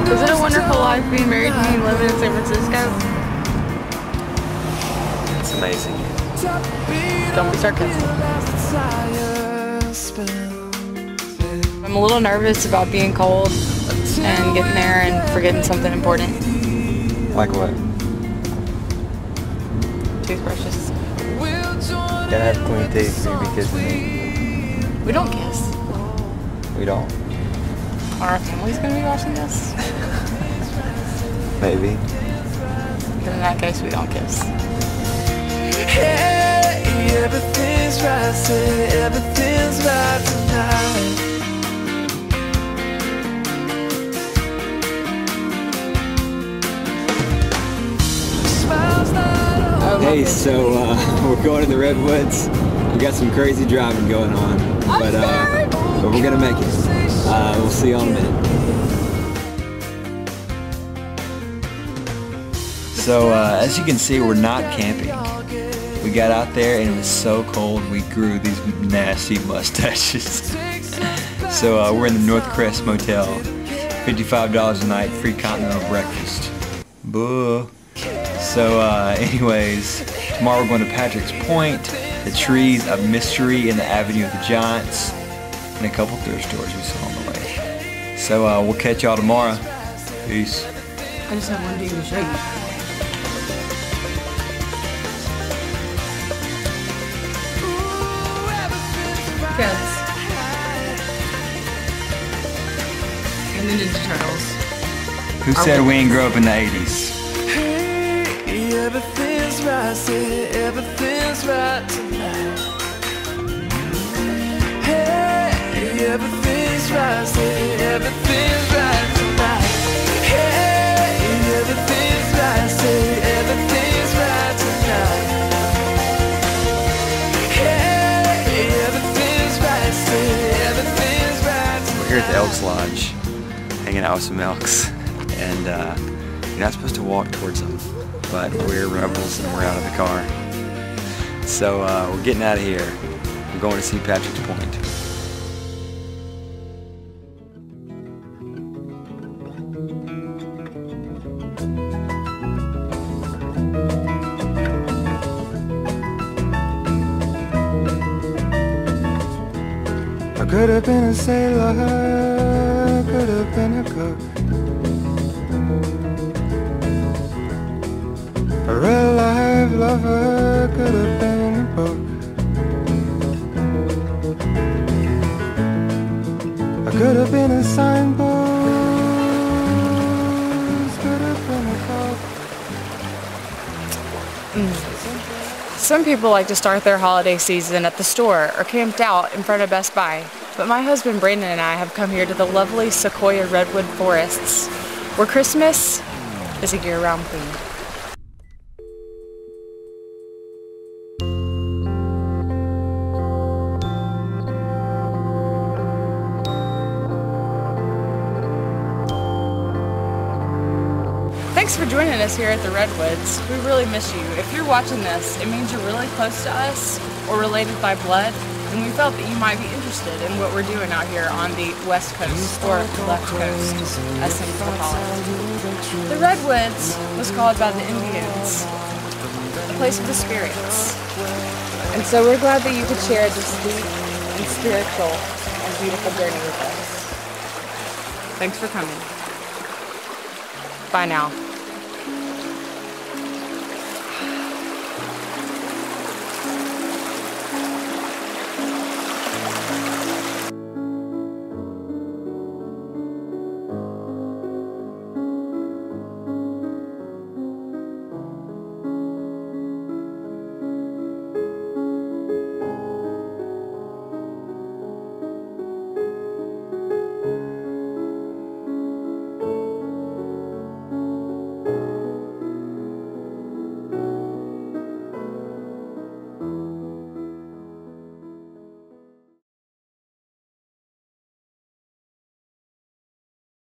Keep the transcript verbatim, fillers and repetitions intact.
Is it a wonderful life being married to me and living in San Francisco? It's amazing. Don't be sarcastic. I'm a little nervous about being cold and getting there and forgetting something important. Like what? Toothbrushes. Gotta have clean teeth to be kissing me. We don't kiss. We don't? Are our families gonna be watching this? Maybe. Then in that case, we don't kiss. Hey, everything's right, say everything's right tonight. Hey, so uh, we're going to the redwoods. We got some crazy driving going on, but uh, but we're gonna make it. Uh, we'll see you in a minute. So uh, as you can see, we're not camping. We got out there and it was so cold we grew these nasty mustaches. So uh, we're in the North Crest Motel. fifty-five dollars a night, free continental breakfast. Boo. So uh, anyways, tomorrow we're going to Patrick's Point, the Trees of Mystery in the Avenue of the Giants, and a couple thrift stores we saw on the way. So uh, we'll catch y'all tomorrow. Peace. I just have one thing to show you. Kids. And the Ninja Turtles. Who said we ain't grow up in the eighties? Everything's right, say everything's right tonight. Hey, everything's right, say everything's right tonight. Hey, everything's right, say everything's right tonight. Hey, everything's right, say everything's right tonight. We're here at the Elks Lodge, hanging out with some elks, and uh, you're not supposed to walk towards them. But we're rebels and we're out of the car. So uh, we're getting out of here. We're going to see Patrick's Point. I could have been a sailor, could have been a cook. A real life lover, could have been a book. I could have been a signpost, could have been a clock. Mm. Some people like to start their holiday season at the store or camped out in front of Best Buy. But my husband Brandon and I have come here to the lovely Sequoia Redwood Forests, where Christmas is a year-round theme. Thanks for joining us here at the Redwoods. We really miss you. If you're watching this, it means you're really close to us or related by blood, and we felt that you might be interested in what we're doing out here on the West Coast, or Left Coast, as some people call it. The Redwoods was called by the Indians the place of the spirits. And so we're glad that you could share this deep and spiritual and beautiful journey with us. Thanks for coming. Bye now.